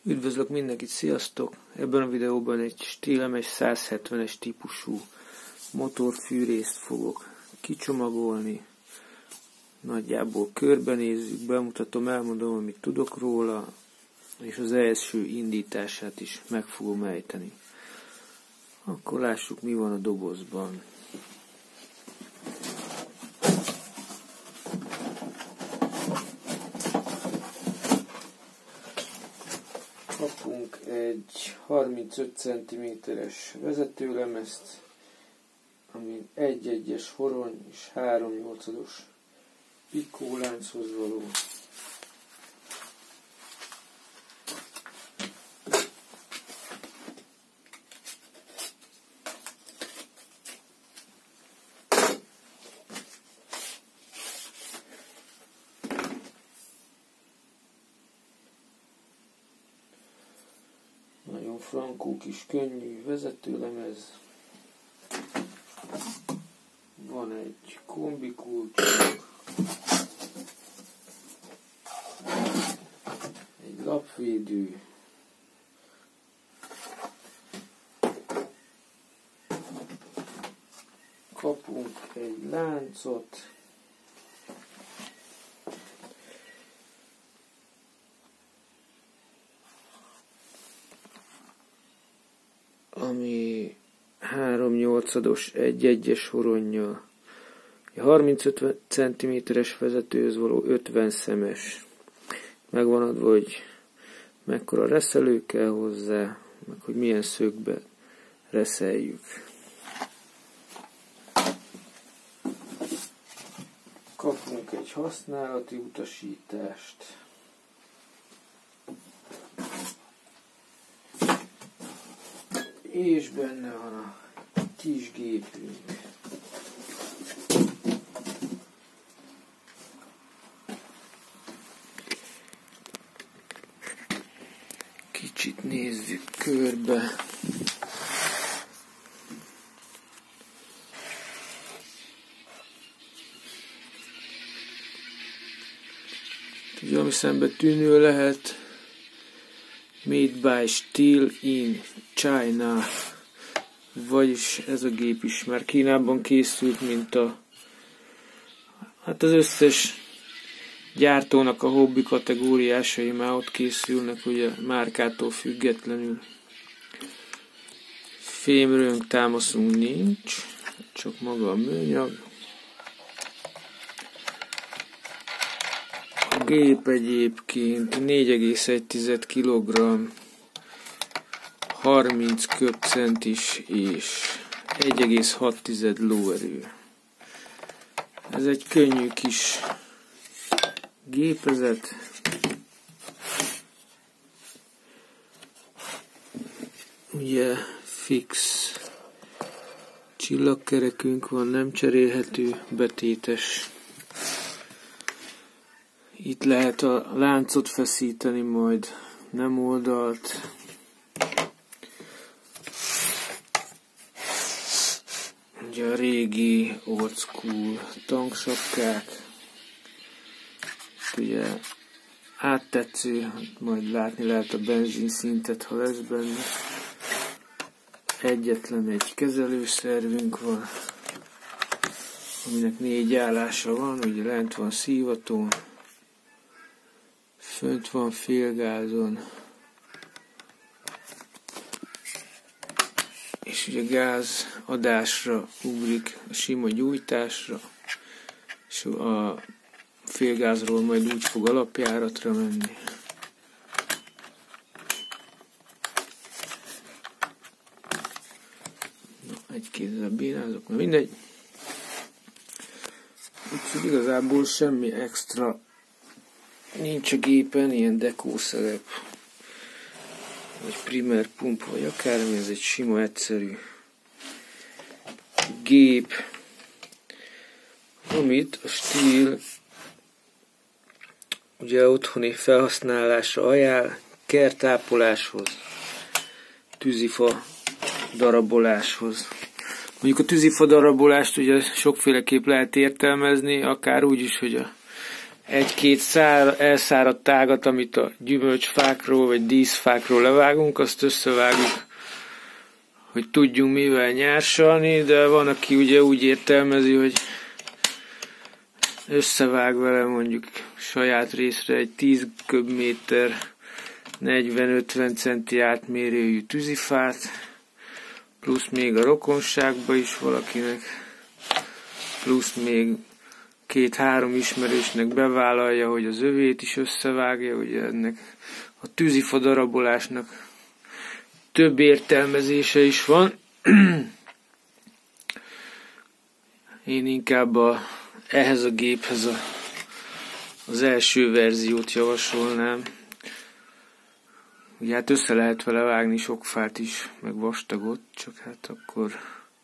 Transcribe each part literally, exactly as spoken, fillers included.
Üdvözlök mindenkit, sziasztok! Ebben a videóban egy Stihl száz hetvenes típusú motorfűrészt fogok kicsomagolni. Nagyjából körbenézzük, bemutatom, elmondom, amit tudok róla, és az első indítását is meg fogom ejteni. Akkor lássuk, mi van a dobozban. Kapunk egy harmincöt centiméteres vezetőlemezt, amin egy egyes horony és három nyolcados pikólánchoz való. Nagyon frankó kis könnyű vezetőlemez. Van egy kombikulcsunk, egy lapvédő, kapunk egy láncot, ami három nyolcados egy egyes horonnyal, harmincöt centiméteres vezetőhöz való ötven szemes. Meg van adva, hogy mekkora reszelő kell hozzá, meg hogy milyen szögbe reszeljük. Kapunk egy használati utasítást. És benne van a kis gépünk. Kicsit nézzük körbe. Ugye, ami szembe tűnő lehet, Made by Stihl in China, vagyis ez a gép is már Kínában készült, mint a hát az összes gyártónak a hobbi kategóriásai már ott készülnek, ugye márkától függetlenül. Fémrőnk, támaszunk nincs, csak maga a műanyag. A gép egyébként négy egész egy kilogramm, harminc köbcentis és egy egész hat lóerő. Ez egy könnyű kis gépezet. Ugye fix csillagkerekünk van, nem cserélhető, betétes. Itt lehet a láncot feszíteni majd, nem oldalt. Ugye a régi old school tanksapkák. Ugye áttetsző, majd látni lehet a benzinszintet, ha lesz benne. Egyetlen egy kezelőszervünk van, aminek négy állása van, ugye lent van szívatón, fönt van félgázon, és ugye gáz adásra ugrik a sima gyújtásra, és a félgázról majd úgy fog alapjáratra menni. Na, egy kézzel bírázok, na mindegy. Úgyhogy igazából semmi extra nincs a gépen, ilyen dekószerep, vagy primer pump, vagy akármi, ez egy sima, egyszerű gép, amit a Stihl ugye otthoni felhasználásra ajánl, kertápoláshoz, tűzifa daraboláshoz. Mondjuk a tűzifa darabolást ugye sokféleképp lehet értelmezni, akár úgy is, hogy a egy-két szár, elszáradt ágat, amit a gyümölcsfákról vagy díszfákról levágunk, azt összevágjuk, hogy tudjunk mivel nyársalni, de van, aki ugye úgy értelmezi, hogy összevág vele mondjuk saját részre egy tíz köbméter negyven-ötven centi átmérőjű tűzifát, plusz még a rokonságba is valakinek, plusz még két-három ismerősnek bevállalja, hogy az övét is összevágja, ugye ennek a tűzifa darabolásnak több értelmezése is van. Én inkább a, ehhez a géphez a, az első verziót javasolnám. Ugye hát össze lehet vele vágni sok fát is, meg vastagot, csak hát akkor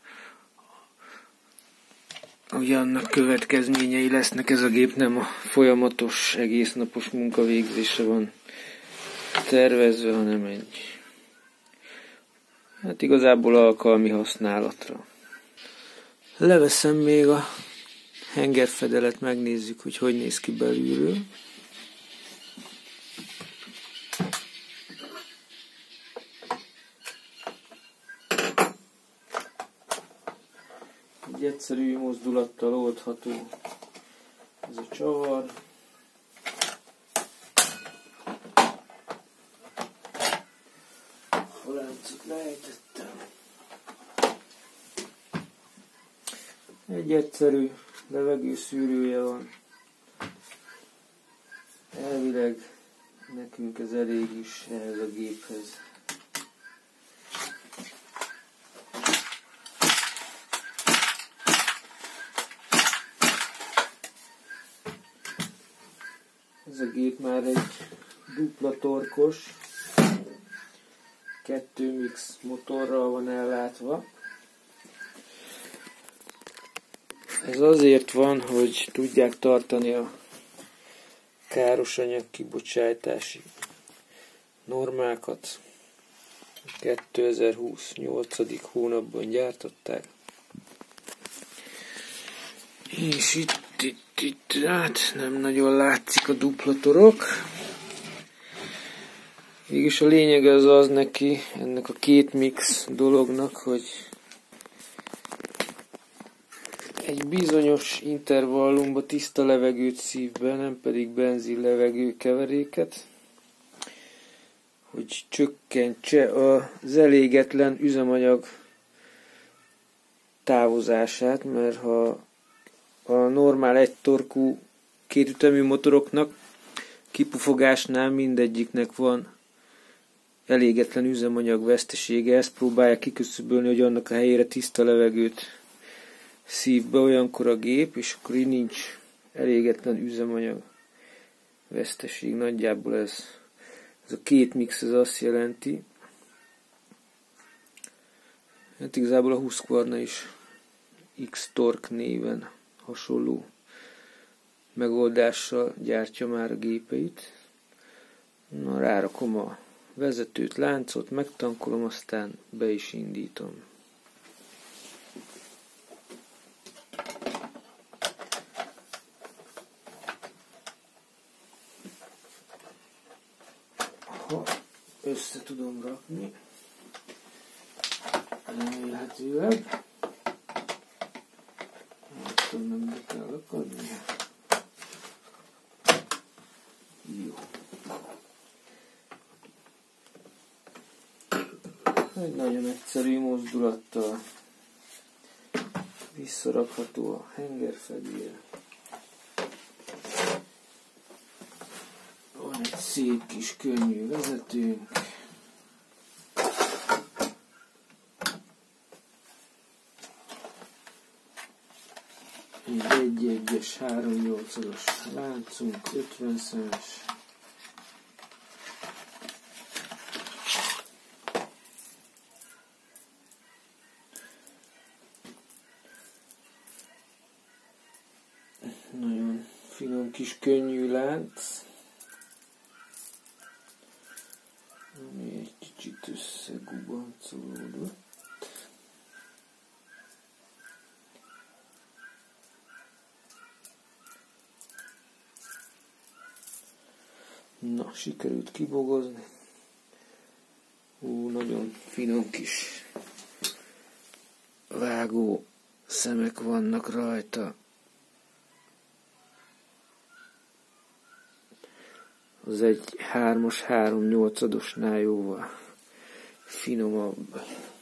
ugye annak következményei lesznek, ez a gép nem a folyamatos, egésznapos munkavégzésre van tervezve, hanem egy, hát igazából alkalmi használatra. Leveszem még a hengerfedelet, megnézzük, hogy hogy néz ki belülről. Egy egyszerű mozdulattal oldható ez a csavar. A láncot lejtettem. Egy egyszerű levegőszűrője van. Elvileg nekünk ez elég is ehhez a géphez. Ez a gép már egy dupla torkos, kettő mix motorral van ellátva. Ez azért van, hogy tudják tartani a károsanyag kibocsátási normákat. kétezer-húsz nyolcadik hónapban gyártották. És itt, itt, itt, hát nem nagyon látszik a dupla torok. Végülis a lényeg az az neki, ennek a két mix dolognak, hogy egy bizonyos intervallumban tiszta levegőt szív be, nem pedig benzin levegő keveréket, hogy csökkentse az elégetlen üzemanyag távozását, mert ha a normál egytorkú kétütemű motoroknak kipufogásnál mindegyiknek van elégetlen üzemanyag vesztesége, ezt próbálja kiküszöbölni, hogy annak a helyére tiszta levegőt szív be olyankor a gép, és akkor így nincs elégetlen üzemanyag veszteség. Nagyjából ez, ez a két mix ez azt jelenti. Hát igazából a Husqvarna is X-Torque néven hasonló megoldással gyártja már a gépeit. Na, rárakom a vezetőt, láncot, megtankolom, aztán be is indítom. Ha össze tudom rakni, remélhetőleg. Attól nem be kell akadni. Jó. Egy nagyon egyszerű mozdulattal visszarakható a hengerfedél. Van egy szép kis könnyű vezetőnk. Egy egy-egyes három nyolcados láncunk, ötven szemes. Nagyon finom kis könnyű lánc, ami egy kicsit összegubancolódott. Na, sikerült kibogozni. Ú, nagyon finom kis vágó szemek vannak rajta. Az egy hármas, három nyolcadosnál jóval finomabb.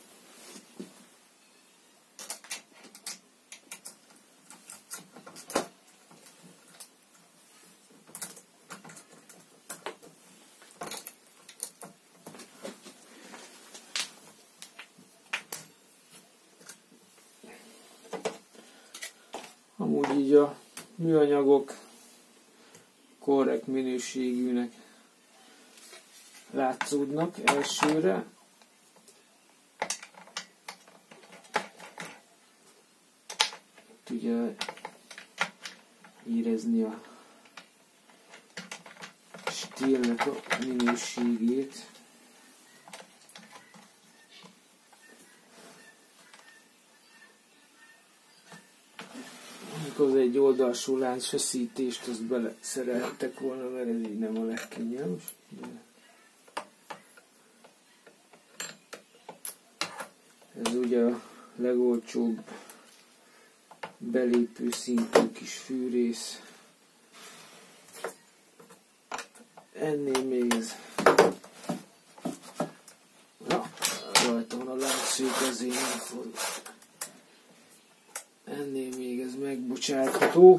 Amúgy így a műanyagok korrekt minőségűnek látszódnak elsőre. Itt ugye érezni a stélnek a minőségét. Az egy oldalsó láncfeszítést, azt bele szerelhettek volna, mert ez így nem a legkényelmes. De ez ugye a legolcsóbb belépő szintű kis fűrész. Ennél még ez... Na, rajta van a láncszők, ezért nem fordul. Ennél még ez megbocsátható.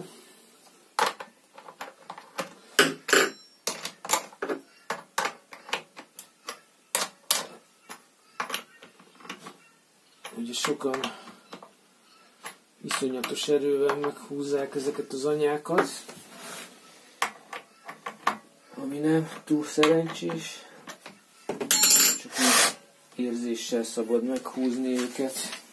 Ugye sokan iszonyatos erővel meghúzzák ezeket az anyákat, ami nem túl szerencsés, csak úgy érzéssel szabad meghúzni őket.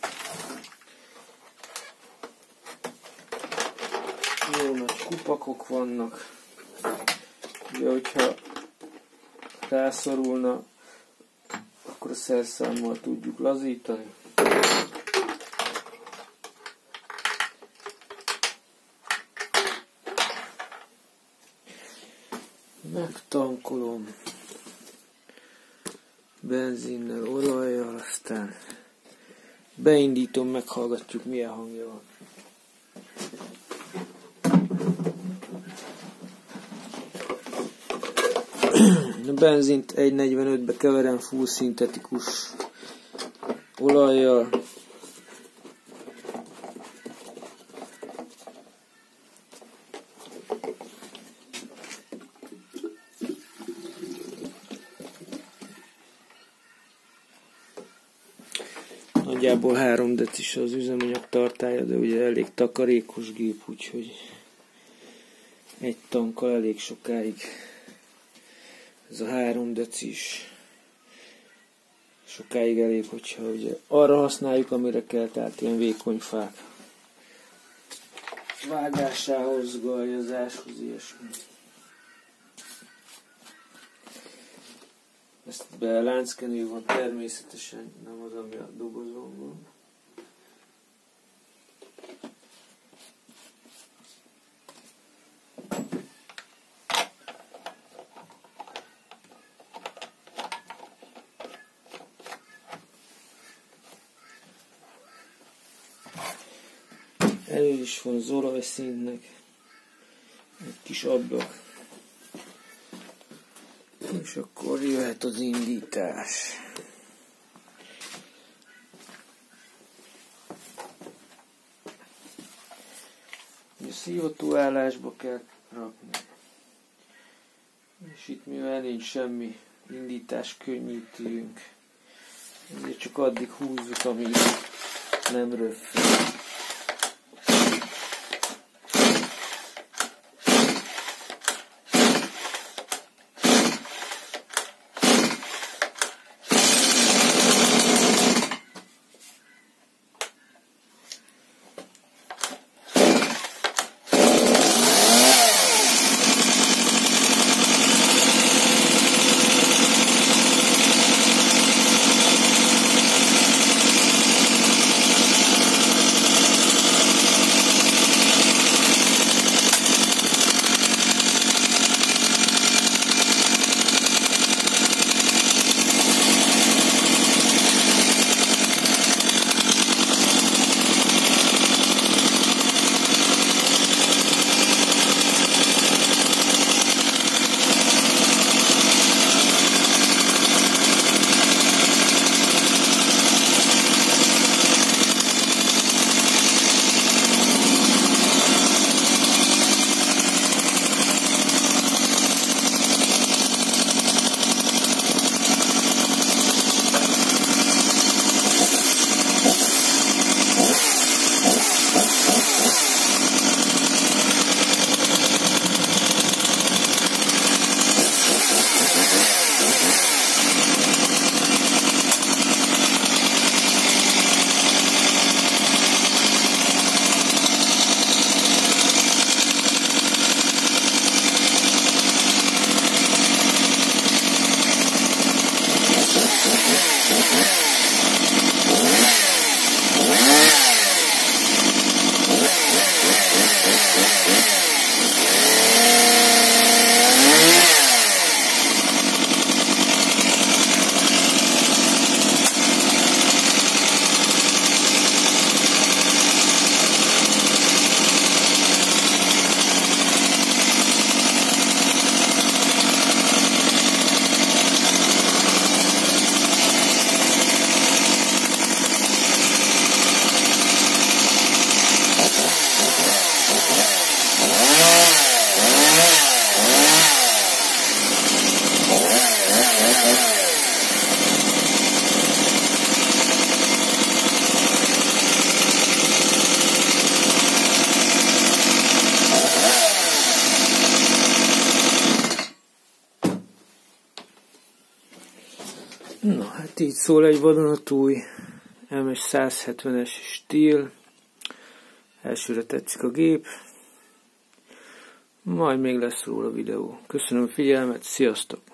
Jó nagy kupakok vannak, ugye hogyha rászorulna, akkor a szerszámmal tudjuk lazítani. Megtankolom benzinnel, olajjal, aztán beindítom, meghallgatjuk, milyen hangja van. A benzint egy negyvenötbe keverem full szintetikus olajjal. Nagyjából három decis az üzemanyag tartálya, de ugye elég takarékos gép, úgyhogy egy tankkal elég sokáig. Ez a három decis sokáig elég, hogyha ugye arra használjuk, amire kell, tehát ilyen vékony fák vágásához, gajazáshoz, ilyesmi. Ezt be lánckenő van természetesen, nem az, ami a dobozon van. Elő is van az olajszínnek egy kis ablak. És akkor jöhet az indítás. A szívható állásba kell rakni. És itt mivel nincs semmi indítás könnyítőnk, ezért csak addig húzzuk, amíg nem röffel. Na, hát így szól egy vadonatúj em es száz hetvenes stíl. Elsőre tetszik a gép. Majd még lesz róla videó. Köszönöm a figyelmet, sziasztok!